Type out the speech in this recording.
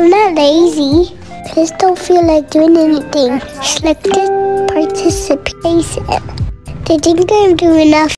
I'm not lazy. I just don't feel like doing anything. It's like just participation. They think I'm doing enough.